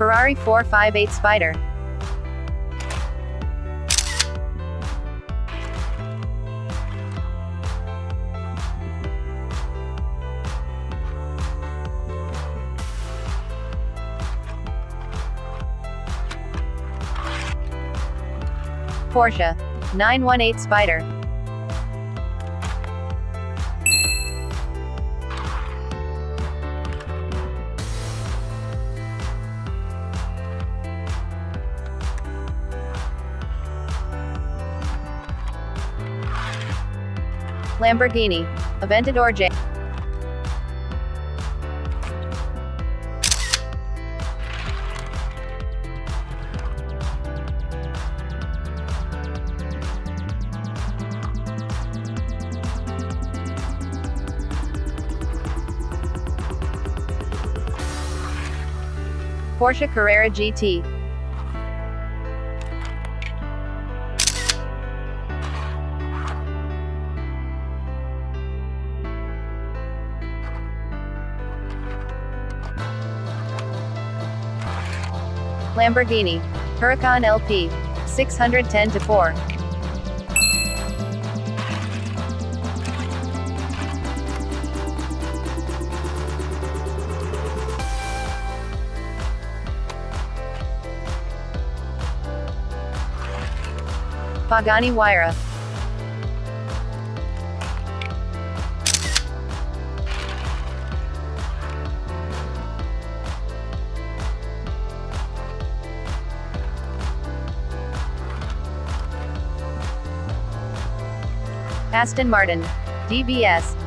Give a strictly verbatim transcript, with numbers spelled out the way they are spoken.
Ferrari four fifty-eight Spider. Porsche nine one eight Spider. Lamborghini Aventador J. Porsche Carrera G T. Lamborghini Huracan L P six ten to four. Pagani Huayra. Aston Martin D B S.